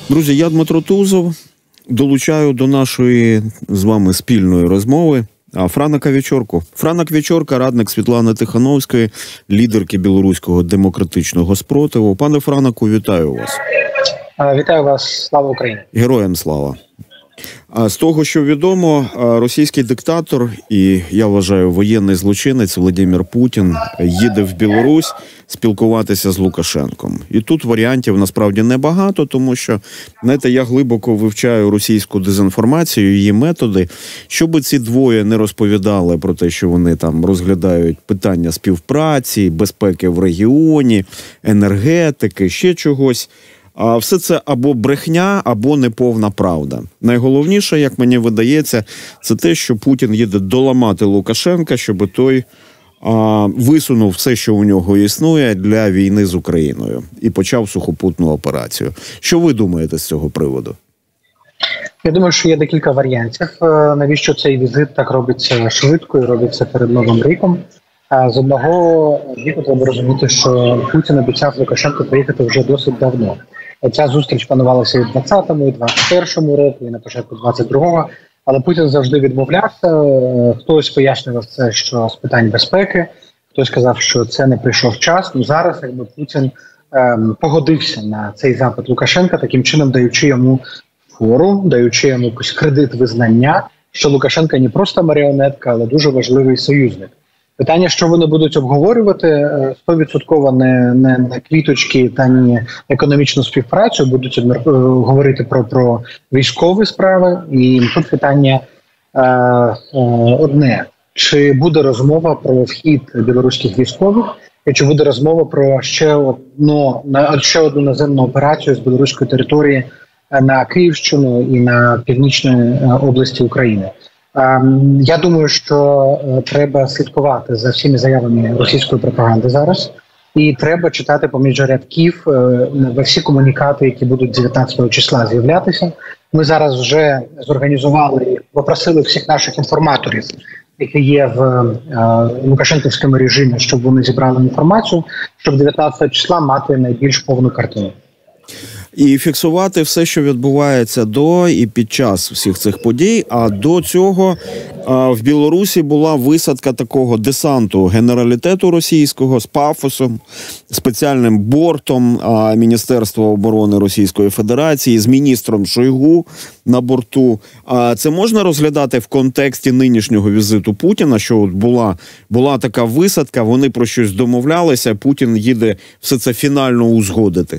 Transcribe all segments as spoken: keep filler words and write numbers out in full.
Друзі, я Дмитро Тузов. Долучаю до нашої з вами спільної розмови Франака Вечорку. Франак Вечорка, радник Світлани Тихановської, лідерки білоруського демократичного спротиву. Пане Франаку, вітаю вас. Вітаю вас. Слава Україні. Героям слава. З того, що відомо, російський диктатор і, я вважаю, воєнний злочинець Володимир Путін їде в Білорусь спілкуватися з Лукашенком. І тут варіантів насправді небагато, тому що, знаєте, я глибоко вивчаю російську дезінформацію, її методи. Щоби ці двоє не розповідали про те, що вони там розглядають питання співпраці, безпеки в регіоні, енергетики, ще чогось. А все це або брехня, або неповна правда. Найголовніше, як мені видається, це те, що Путін їде доламати Лукашенка, щоб той а, висунув все, що у нього існує для війни з Україною і почав сухопутну операцію. Що ви думаєте з цього приводу? Я думаю, що є декілька варіантів. Навіщо цей візит так робиться швидко і робиться перед Новим роком? З одного боку треба розуміти, що Путін обіцяв Лукашенку приїхати вже досить давно. Ця зустріч планувалася і в двадцятому, і в двадцять першому році, і на початку двадцять другого. Але Путін завжди відмовлявся. Хтось пояснював це, що з питань безпеки, хтось сказав, що це не прийшов час. Ну зараз, якби Путін ем, погодився на цей запит Лукашенка, таким чином даючи йому фору, даючи йому якийсь кредит визнання, що Лукашенко не просто маріонетка, але дуже важливий союзник. Питання, що вони будуть обговорювати, сто відсотків не, не, не квіточки та не економічну співпрацю, будуть говорити про, про військові справи. І тут питання е, е, одне. Чи буде розмова про вхід білоруських військових, і чи буде розмова про ще одну, ще одну наземну операцію з білоруської території на Київщину і на північній області України? Я думаю, що треба слідкувати за всіми заявами російської пропаганди зараз. І треба читати поміж рядків во всі комунікати, які будуть дев'ятнадцятого числа з'являтися. Ми зараз вже зорганізували, попросили всіх наших інформаторів, які є в лукашенківському режимі, щоб вони зібрали інформацію, щоб дев'ятнадцятого числа мати найбільш повну картину. І фіксувати все, що відбувається до і під час всіх цих подій. А до цього а, в Білорусі була висадка такого десанту генералітету російського з пафосом, спеціальним бортом а, Міністерства оборони Російської Федерації, з міністром Шойгу на борту. А це можна розглядати в контексті нинішнього візиту Путіна, що от була, була така висадка, вони про щось домовлялися, Путін їде все це фінально узгодити.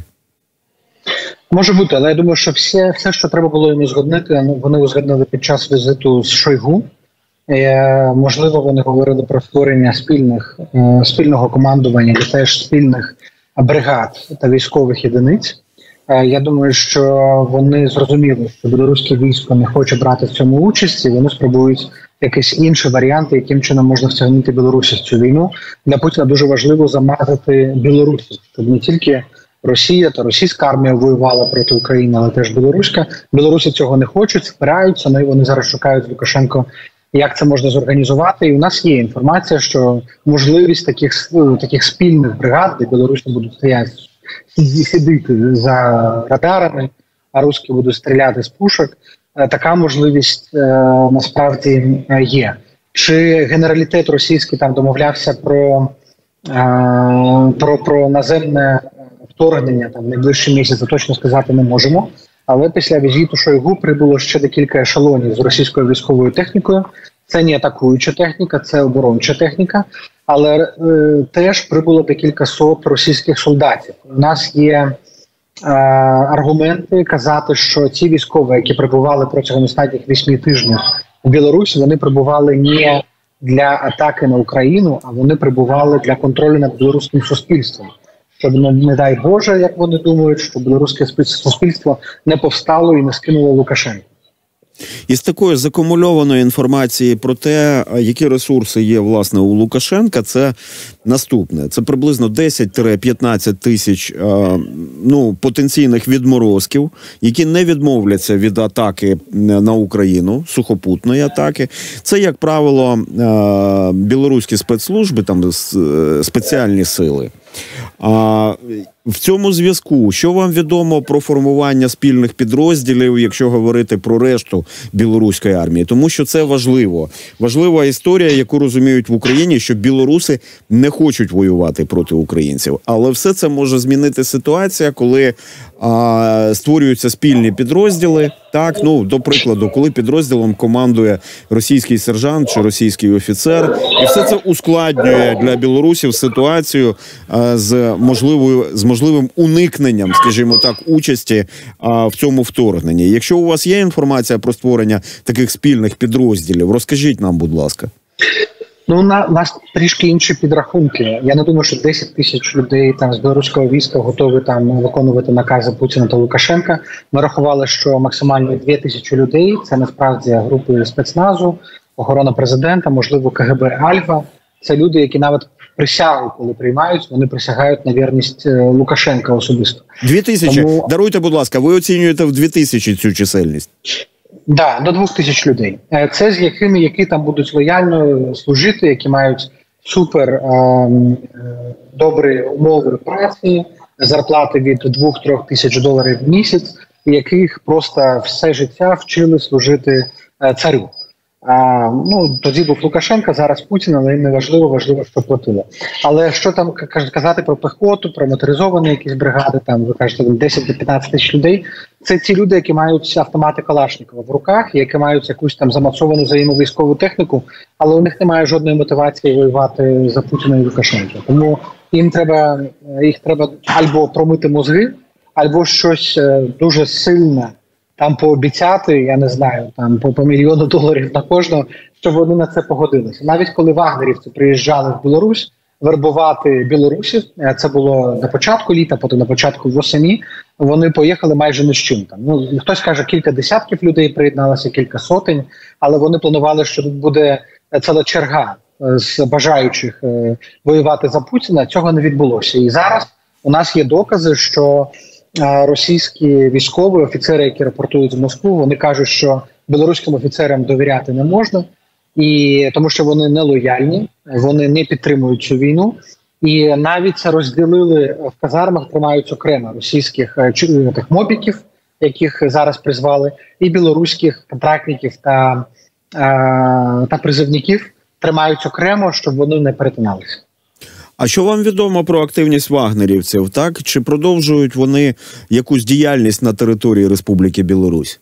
Може бути, але я думаю, що все, все що треба було їм узгоднити, вони узгоднили під час візиту з Шойгу. Е, можливо, вони говорили про створення спільних, е, спільного командування, і теж спільних бригад та військових єдиниць. Е, я думаю, що вони зрозуміли, що білоруське військо не хоче брати в цьому участь, і вони спробують якісь інші варіанти, яким чином можна втягнути Білорусі в цю війну. Для Путіна дуже важливо замазати Білорусі, щоб не тільки Росія та російська армія воювала проти України, але теж білоруська. Білорусі цього не хочуть, спираються, ну і вони зараз шукають Лукашенко, як це можна зорганізувати. І у нас є інформація, що можливість таких, таких спільних бригад, де білорусі будуть стояти, сидіти за радарами, а русські будуть стріляти з пушок, така можливість е, насправді є. Чи генералітет російський там домовлявся про, е, про, про наземне вторгнення там найближчі місяці, точно сказати не можемо. Але після візиту Шойгу прибуло ще декілька ешелонів з російською військовою технікою. Це не атакуюча техніка, це оборонча техніка. Але е, теж прибуло декілька сот російських солдатів. У нас є е, аргументи казати, що ці військові, які прибували протягом останніх вісьми тижнів у Білорусі, вони прибували не для атаки на Україну, а вони прибували для контролю над білоруським суспільством. Щоб, не, не дай Боже, як вони думають, що білоруське суспільство не повстало і не скинуло Лукашенка. Із такої закумульованої інформації про те, які ресурси є, власне, у Лукашенка, це наступне. Це приблизно десять-п'ятнадцять тисяч ну, потенційних відморозків, які не відмовляться від атаки на Україну, сухопутної атаки. Це, як правило, білоруські спецслужби, там спеціальні сили. В цьому зв'язку, що вам відомо про формування спільних підрозділів, якщо говорити про решту білоруської армії? Тому що це важливо. Важлива історія, яку розуміють в Україні, що білоруси не хочуть воювати проти українців. Але все це може змінити ситуація, коли а, створюються спільні підрозділи. Так, ну, до прикладу, коли підрозділом командує російський сержант чи російський офіцер. І все це ускладнює для білорусів ситуацію а, з можливою з можливим уникненням, скажімо так, участі а, в цьому вторгненні. Якщо у вас є інформація про створення таких спільних підрозділів, розкажіть нам, будь ласка. Ну, на нас трішки інші підрахунки. Я не думаю, що десять тисяч людей там з білоруського війська готові там виконувати накази Путіна та Лукашенка. Ми рахували, що максимально дві тисячі людей. Це насправді групи спецназу, охорона президента, можливо, КГБ Альфа. Це люди, які навіть присягу, коли приймають, вони присягають на вірність Лукашенка особисто. Дві тисячі? Тому... Даруйте, будь ласка, ви оцінюєте в дві тисячі цю чисельність? Да, до двох тисяч людей. Це з якими, які там будуть лояльно служити, які мають супер е, добрі умови праці, зарплати від двох-трьох тисяч доларів в місяць, і яких просто все життя вчили служити е, царю. А, ну, тоді був Лукашенко, зараз Путін, але їм не важливо, важливо, що платили. Але що там казати про пехоту, про моторизовані якісь бригади, там ви кажете, десять до п'ятнадцяти тисяч людей, це ті люди, які мають автомати Калашникова в руках, які мають якусь там замацовану взаємовійськову техніку, але у них немає жодної мотивації воювати за Путіна і Лукашенка. Тому їм треба, їх треба або промити мозги, або щось дуже сильне там пообіцяти, я не знаю, там по, по мільйону доларів на кожного, щоб вони на це погодилися. Навіть коли вагнерівці приїжджали в Білорусь вербувати білорусів, це було на початку літа, потім на початку восени, вони поїхали майже ні з чим. Там. Ну, хтось каже, кілька десятків людей приєдналося, кілька сотень, але вони планували, що тут буде ціла черга з бажаючих е, воювати за Путіна. Цього не відбулося. І зараз у нас є докази, що російські військові офіцери, які рапортують з Москву, вони кажуть, що білоруським офіцерам довіряти не можна, і тому що вони не лояльні, вони не підтримують цю війну. І навіть це розділили в казармах, тримають окремо російських тих мобіків, яких зараз призвали, і білоруських контрактників та, та призовників тримають окремо, щоб вони не перетиналися. А що вам відомо про активність вагнерівців, так? Чи продовжують вони якусь діяльність на території Республіки Білорусь?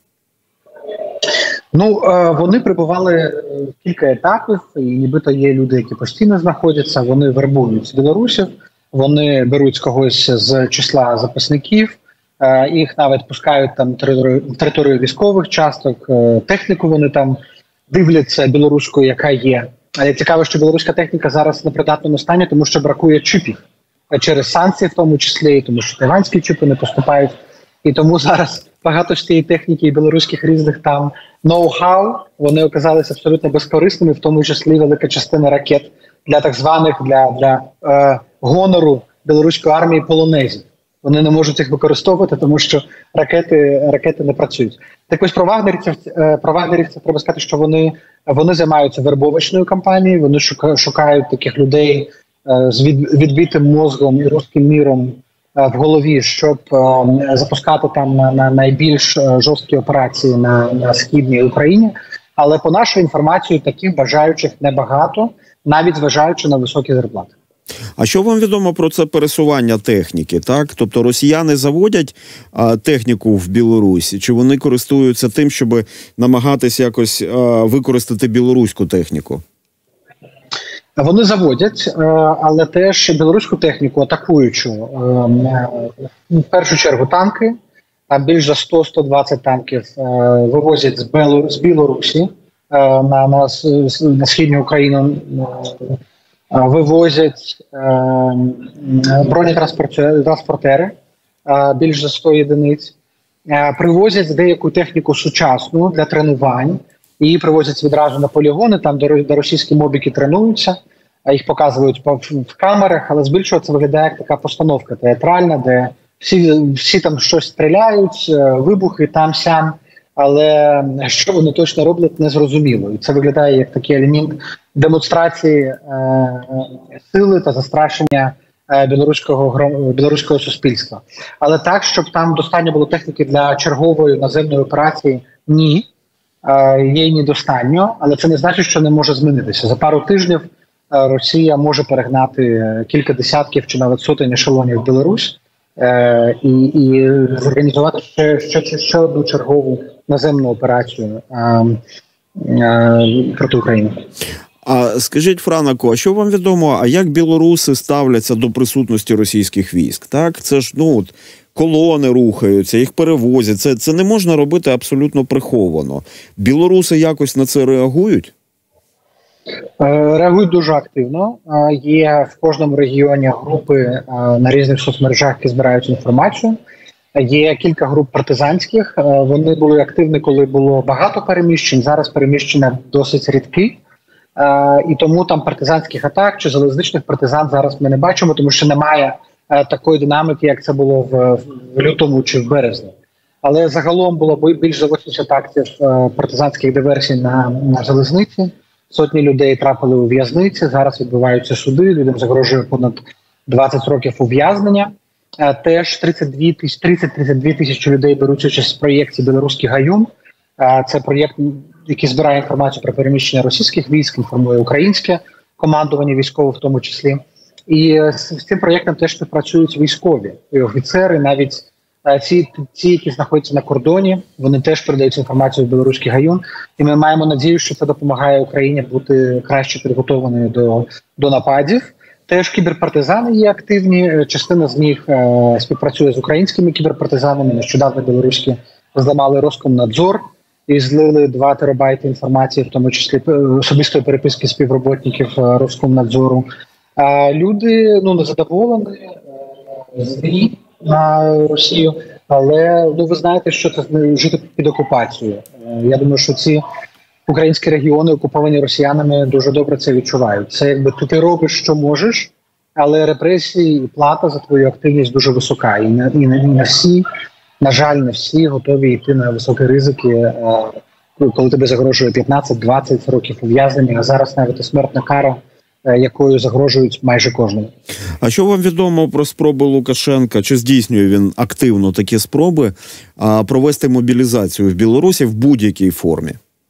Ну, вони прибували в кілька етапів, і нібито є люди, які постійно знаходяться, вони вербують з білорусів, вони беруть когось з числа записників, їх навіть пускають там в територію військових часток, техніку вони там дивляться білоруською, яка є. Але цікаво, що білоруська техніка зараз на придатному стані, тому що бракує чіпів. Через санкції в тому числі, тому що тайванські чіпи не поступають. І тому зараз багато ж тієї техніки і білоруських різних там ноу-хау, вони оказалися абсолютно безкорисними, в тому числі велика частина ракет для так званих, для, для е, гонору білоруської армії полонезів. Вони не можуть їх використовувати, тому що ракети, ракети не працюють. Так ось про вагнерівців, про вагнерівців треба сказати, що вони, вони займаються вербовочною кампанією, вони шукають таких людей з відбитим мозгом і руським міром в голові, щоб запускати там на, на найбільш жорсткі операції на, на східній Україні. Але по нашій інформації таких бажаючих небагато, навіть зважаючи на високі зарплати. А що вам відомо про це пересування техніки, так? Тобто росіяни заводять а, техніку в Білорусі, чи вони користуються тим, щоб намагатись якось а, використати білоруську техніку? Вони заводять, але теж білоруську техніку атакуючу, в першу чергу танки, там більш за сто - сто двадцять танків вивозять з Білорусі на, на, на східну Україну, вивозять бронетранспортери, більш за сто єдиниць, привозять деяку техніку сучасну для тренувань, її привозять відразу на полігони, там де російські мобіки тренуються, їх показують в камерах, але збільшого це виглядає як така постановка театральна, де всі, всі там щось стріляють, вибухи там-сям, але що вони точно роблять, не зрозуміло. І це виглядає як такий елемент демонстрації е, сили та застрашення білоруського білоруського суспільства. Але так, щоб там достатньо було техніки для чергової наземної операції, ні. Є й недостатньо, але це не значить, що не може змінитися. За пару тижнів Росія може перегнати кілька десятків чи навіть сотень ешелонів в Білорусь е, і, і зорганізувати ще, ще, ще одну чергову наземну операцію е, е, проти України. А скажіть, Франако, а що вам відомо, а як білоруси ставляться до присутності російських військ? Так, це ж, ну, от, колони рухаються, їх перевозять. Це, це не можна робити абсолютно приховано. Білоруси якось на це реагують? Реагують дуже активно. Є в кожному регіоні групи на різних соцмережах, які збирають інформацію. Є кілька груп партизанських. Вони були активні, коли було багато переміщень. Зараз переміщення досить рідкі. І тому там партизанських атак чи залізничних партизан зараз ми не бачимо, тому що немає такої динаміки, як це було в, в лютому чи в березні. Але загалом було більш за вісімдесят актів партизанських диверсій на, на залізниці. Сотні людей трапили у в'язниці, зараз відбуваються суди, людям загрожує понад двадцять років ув'язнення. Теж тридцять-тридцять дві тисячі людей беруть участь в проєкті «Білоруський гаюн». Це проєкт, який збирає інформацію про переміщення російських військ, інформує українське командування військове в тому числі. І з цим проєктом теж співпрацюють військові і офіцери, навіть ці, ці, які знаходяться на кордоні, вони теж передають інформацію в «Білоруський гаюн». І ми маємо надію, що це допомагає Україні бути краще підготованою до, до нападів. Теж кіберпартизани є активні, частина з них е, співпрацює з українськими кіберпартизанами. Нещодавно білоруські зламали Роскомнадзор і злили два терабайти інформації, в тому числі особистої переписки співробітників Роскомнадзору. Е, люди ну, незадоволені, е, злі на Росію, але ну, ви знаєте, що це жити під окупацією. Е, я думаю, що ці українські регіони, окуповані росіянами, дуже добре це відчувають. Це якби ти робиш, що можеш, але репресії і плата за твою активність дуже висока. І не, і не, і не всі, на жаль, не всі готові йти на високі ризики, коли тебе загрожує п'ятнадцять-двадцять років ув'язнення, а зараз навіть і смертна кара, якою загрожують майже кожному. А що вам відомо про спроби Лукашенка, чи здійснює він активно такі спроби, провести мобілізацію в Білорусі в будь-якій формі?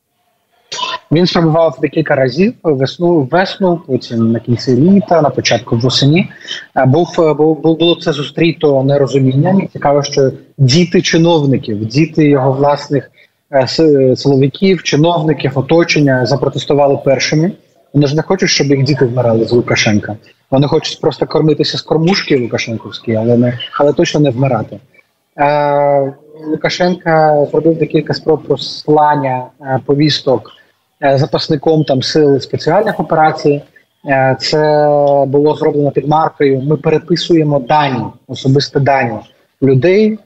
Він спробував декілька разів весну, весну, потім на кінці літа, на початку восені. Був, був, було це зустріто нерозумінням. Цікаво, що діти чиновників, діти його власних силовиків, чиновників, оточення запротестували першими. Вони ж не хочуть, щоб їх діти вмирали з Лукашенка. Вони хочуть просто кормитися з кормушки Лукашенківської, але, не, але точно не вмирати. Е, Лукашенка зробив декілька спроб розслання е, повісток запасником там сил спеціальних операцій. Це було зроблено під маркою «Ми переписуємо дані, особисті дані людей»,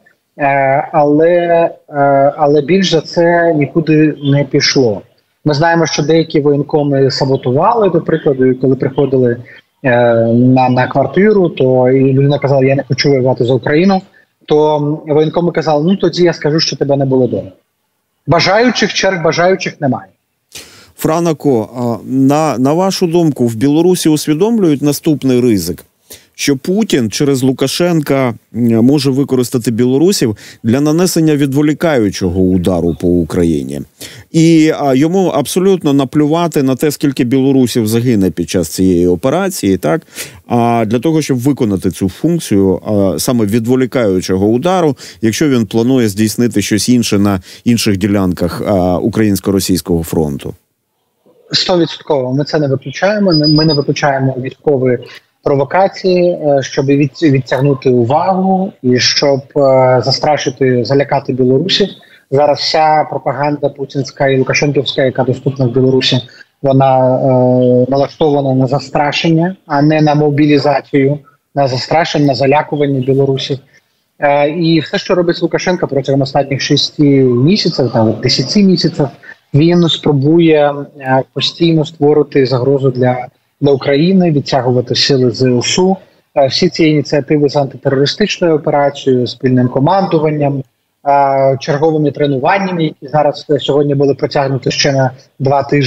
але, але більш за це нікуди не пішло. Ми знаємо, що деякі воєнкоми саботували, до прикладу, коли приходили на, на квартиру, то і людина казала, я не хочу воювати за Україну, то воєнкоми казали, ну тоді я скажу, що тебе не було вдома. Бажаючих, черг бажаючих немає. Франако, на, на вашу думку, в Білорусі усвідомлюють наступний ризик, що Путін через Лукашенка може використати білорусів для нанесення відволікаючого удару по Україні. І а, йому абсолютно наплювати на те, скільки білорусів загине під час цієї операції, так? А для того, щоб виконати цю функцію а, саме відволікаючого удару, якщо він планує здійснити щось інше на інших ділянках а, українсько-російського фронту. Стовідсотково. Ми це не виключаємо. Ми не виключаємо військові провокації, щоб відтягнути увагу і щоб застрашити, залякати білорусів. Зараз вся пропаганда путінська і лукашенківська, яка доступна в Білорусі, вона е, налаштована на застрашення, а не на мобілізацію, на застрашення, на залякування білорусів. Е, і все, що робить Лукашенко протягом останніх шести місяців, навіть десяти місяців, він спробує е, постійно створити загрозу для, для України, відтягувати сили ЗСУ. Е, всі ці ініціативи з антитерористичною операцією, спільним командуванням, черговими тренуваннями, які зараз сьогодні були протягнуті ще на два тижні.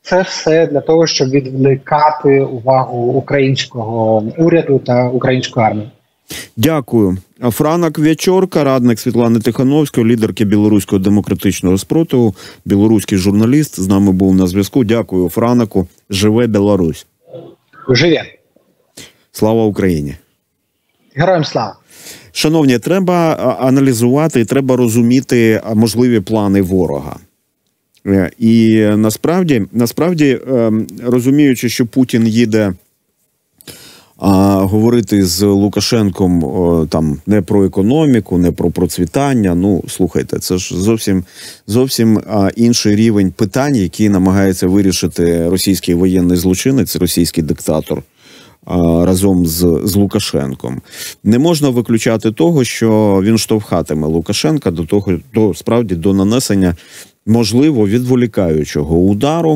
Це все для того, щоб відвлекати увагу українського уряду та української армії. Дякую. Франак В'ячорка, радник Світлани Тихановської, лідерки Білоруського демократичного спротиву, білоруський журналіст, з нами був на зв'язку. Дякую, Франаку. Живе Білорусь. Живе. Слава Україні. Героям слава. Шановні, треба аналізувати і треба розуміти можливі плани ворога. І насправді, насправді, розуміючи, що Путін їде а, говорити з Лукашенком о, там не про економіку, не про процвітання. Ну, слухайте, це ж зовсім, зовсім а, інший рівень питань, які намагається вирішити російський воєнний злочинець, російський диктатор а, разом з, з Лукашенком. Не можна виключати того, що він штовхатиме Лукашенка до того, до справді до нанесення можливо відволікаючого удару,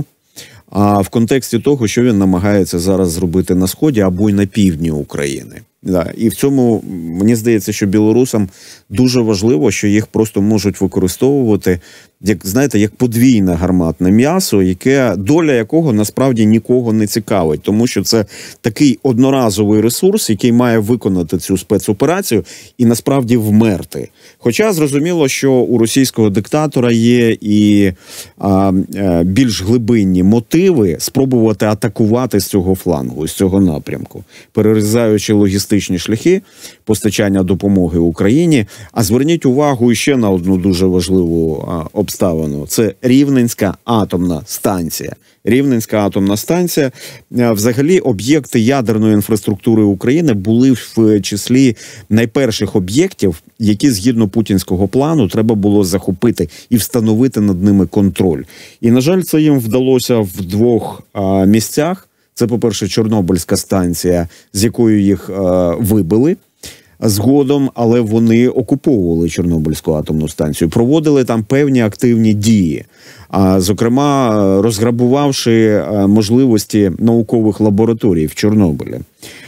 а в контексті того, що він намагається зараз зробити на Сході або й на півдні України. Да. І в цьому, мені здається, що білорусам дуже важливо, що їх просто можуть використовувати, як, знаєте, як подвійне гарматне м'ясо, яке, доля якого насправді нікого не цікавить. Тому що це такий одноразовий ресурс, який має виконати цю спецоперацію і насправді вмерти. Хоча зрозуміло, що у російського диктатора є і а, а, більш глибинні мотиви спробувати атакувати з цього флангу, з цього напрямку, перерізаючи логістичні шляхи постачання допомоги Україні. А зверніть увагу ще на одну дуже важливу а, обставину. Це Рівненська атомна станція. Рівненська атомна станція. Взагалі, об'єкти ядерної інфраструктури України були в числі найперших об'єктів, які згідно путінського плану треба було захопити і встановити над ними контроль. І, на жаль, це їм вдалося в двох а, місцях. Це, по-перше, Чорнобильська станція, з якою їх а, вибили згодом, але вони окуповували Чорнобильську атомну станцію, проводили там певні активні дії, а зокрема розграбувавши можливості наукових лабораторій в Чорнобилі.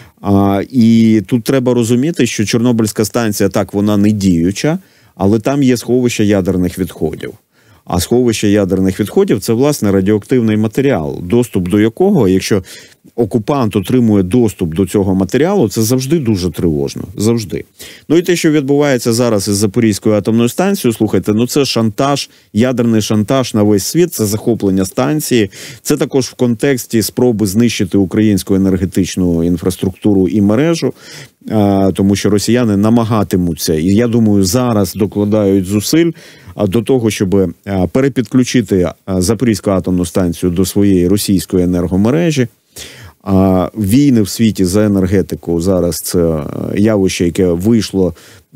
А, і тут треба розуміти, що Чорнобильська станція, так, вона не діюча, але там є сховище ядерних відходів. А сховище ядерних відходів – це, власне, радіоактивний матеріал, доступ до якого, якщо окупант отримує доступ до цього матеріалу, це завжди дуже тривожно. Завжди. Ну і те, що відбувається зараз із Запорізькою атомною станцією, слухайте, ну це шантаж, ядерний шантаж на весь світ, це захоплення станції. Це також в контексті спроби знищити українську енергетичну інфраструктуру і мережу, тому що росіяни намагатимуться, і я думаю, зараз докладають зусиль до того, щоб перепідключити Запорізьку атомну станцію до своєї російської енергомережі. А війни в світі за енергетику зараз це явище, яке вийшло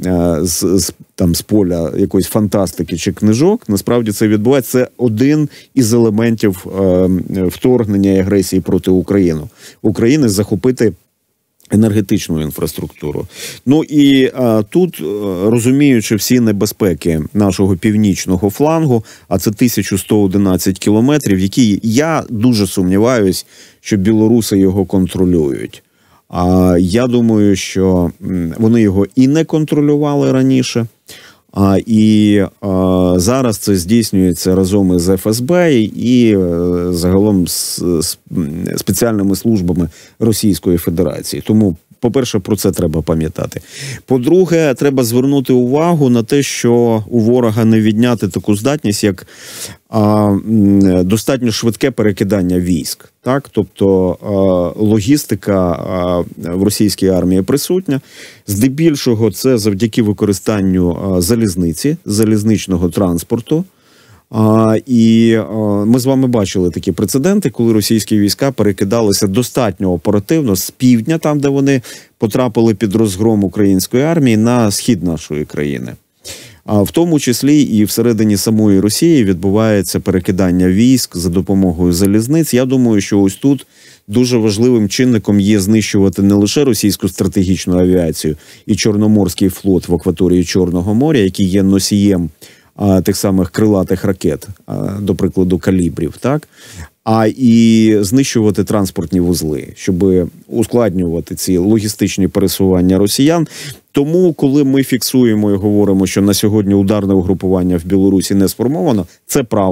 з, з, там, з поля якоїсь фантастики чи книжок. Насправді це відбувається. Це один із елементів е, вторгнення і агресії проти України. України захопити енергетичну інфраструктуру. Ну і а, тут, розуміючи всі небезпеки нашого північного флангу, а це тисяча сто одинадцять кілометрів, які, я дуже сумніваюсь, що білоруси його контролюють. А я думаю, що вони його і не контролювали раніше, а, і а, зараз це здійснюється разом із еф ес бе і а, загалом з, з спеціальними службами Російської Федерації. Тому, по-перше, про це треба пам'ятати. По-друге, треба звернути увагу на те, що у ворога не відняти таку здатність, як а, достатньо швидке перекидання військ. Так? Тобто а, логістика а, в російській армії присутня. Здебільшого це завдяки використанню а, залізниці, залізничного транспорту. А, і а, ми з вами бачили такі прецеденти, коли російські війська перекидалися достатньо оперативно з півдня, там, де вони потрапили під розгром української армії, на схід нашої країни. А в тому числі і всередині самої Росії відбувається перекидання військ за допомогою залізниць. Я думаю, що ось тут дуже важливим чинником є знищувати не лише російську стратегічну авіацію і Чорноморський флот в акваторії Чорного моря, який є носієм а, тих самих крилатих ракет, а, до прикладу, калібрів, так? А і знищувати транспортні вузли, щоб ускладнювати ці логістичні пересування росіян. Тому, коли ми фіксуємо і говоримо, що на сьогодні ударне угрупування в Білорусі не сформовано, це правда.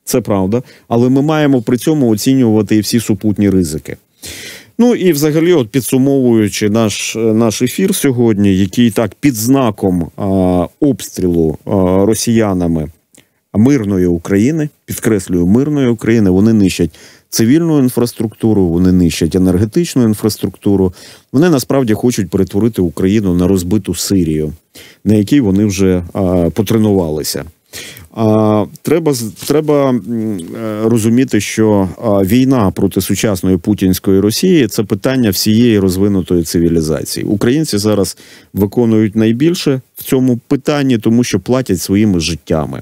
це правда, але ми маємо при цьому оцінювати і всі супутні ризики. Ну і взагалі, от підсумовуючи наш, наш ефір сьогодні, який так під знаком а, обстрілу а, росіянами мирної України, підкреслюю, мирної України, вони нищать цивільну інфраструктуру, вони нищать енергетичну інфраструктуру, вони насправді хочуть перетворити Україну на розбиту Сирію, на якій вони вже а, потренувалися. А, треба, треба розуміти, що а, війна проти сучасної путінської Росії – це питання всієї розвинутої цивілізації. Українці зараз виконують найбільше в цьому питанні, тому що платять своїми життями.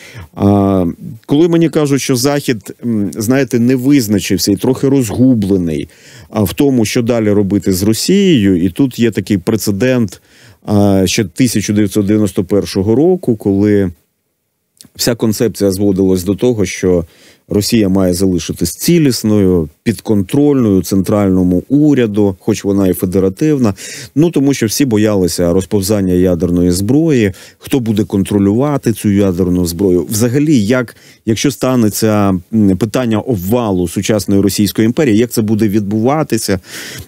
А, коли мені кажуть, що Захід, знаєте, не визначився і трохи розгублений а, в тому, що далі робити з Росією, і тут є такий прецедент а, ще тисяча дев'ятсот дев'яносто першого року, коли вся концепція зводилась до того, що Росія має залишитись цілісною, підконтрольною центральному уряду, хоч вона і федеративна, ну тому що всі боялися розповзання ядерної зброї, хто буде контролювати цю ядерну зброю. Взагалі, як, якщо станеться питання обвалу сучасної Російської імперії, як це буде відбуватися,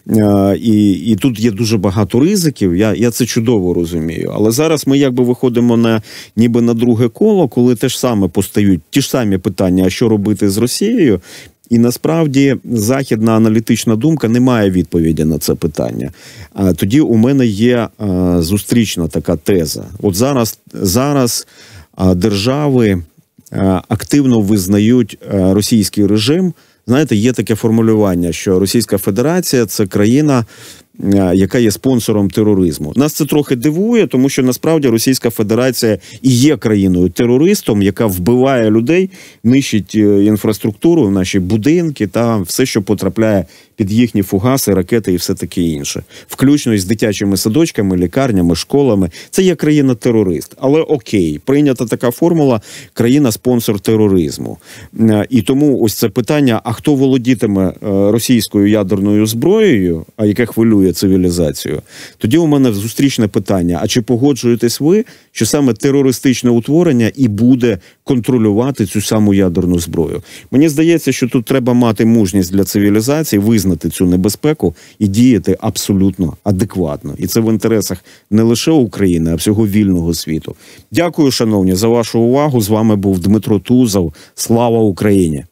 і, і тут є дуже багато ризиків, я, я це чудово розумію. Але зараз ми якби виходимо на, ніби на друге коло, коли те ж саме постають, ті ж самі питання, а що робити з Росією, і насправді західна аналітична думка не має відповіді на це питання. А тоді у мене є а, зустрічна така теза. От зараз, зараз а, держави а, активно визнають а, російський режим. Знаєте, є таке формулювання, що Російська Федерація – це країна, яка є спонсором тероризму. Нас це трохи дивує, тому що насправді Російська Федерація і є країною-терористом, яка вбиває людей, нищить інфраструктуру, наші будинки та все, що потрапляє під їхні фугаси, ракети і все таке інше. Включно із дитячими садочками, лікарнями, школами. Це є країна-терорист. Але окей, прийнята така формула – країна-спонсор тероризму. І тому ось це питання, а хто володітиме російською ядерною зброєю, а яке хвилює цивілізацію, тоді у мене зустрічне питання, а чи погоджуєтесь ви, що саме терористичне утворення і буде контролювати цю саму ядерну зброю? Мені здається, що тут треба мати мужність для цивілізації, визнати цю небезпеку і діяти абсолютно адекватно. І це в інтересах не лише України, а всього вільного світу. Дякую, шановні, за вашу увагу. З вами був Дмитро Тузов. Слава Україні!